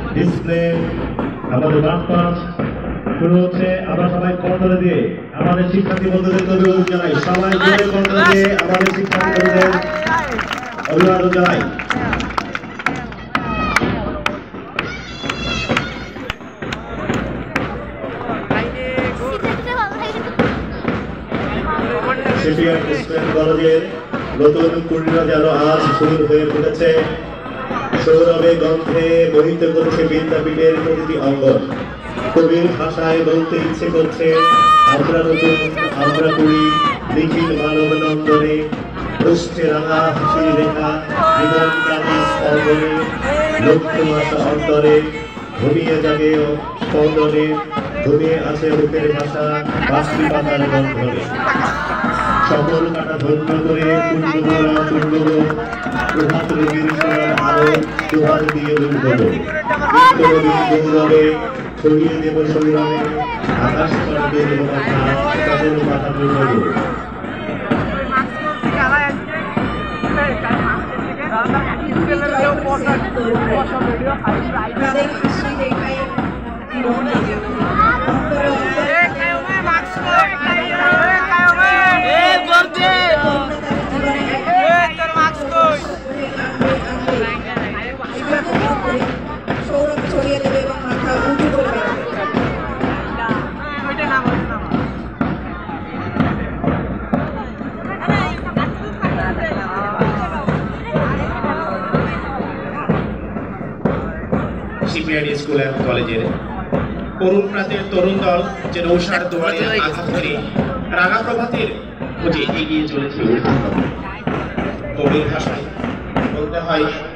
Display আমাদের মাঠ শুরু হচ্ছে। আমরা সবাই করতালি দিয়ে আমাদের শিক্ষার্থী বন্ধুদেরকে অভিবাদন জানাই। সবাই জোরে করতালি দিয়ে আমাদের শিক্ষার্থী বন্ধুদের অভিবাদন জানাই। কলেজের নতুন পূর্ণিমা যেন আজ শুরু হয়ে উঠেছে। সৌরভে গন্ধে মোহিত করেছে বিদ্যাপীঠের প্রতিটি অঙ্গন। কবির ভাষায় বলতে ইচ্ছে করছে, আমরা নতুন, আমরা করি, নিখিল মানব নন্দনে, পৃষ্ঠে রাঙা হাসির রেখা, জীবনকালী স্পন্দনে, লক্ষ্য মাসা অন্তরে, ঘুমিয়ে যাবে স্পন্দনে, ঘুমিয়ে আছে বুকের ভাষা, বাঁশি পাতার বন্ধনে। সকল কাটা ধন্য করে প্রভাত রোগীর সোনার আলো দুহার দিয়ে উঠব। গৌরবে ছড়িয়ে দেব সংগ্রামে, আকাশ করবে তাদের মাথা তুলব। সিপিআইডি স্কুল অ্যান্ড কলেজের তরুণ প্রাতের তরুণ দল যে নৌসার দুয়ারে আঘাত করে রাঙা প্রভাতের খোঁজে এগিয়ে চলেছে। কবির ভাষায় বলতে হয়,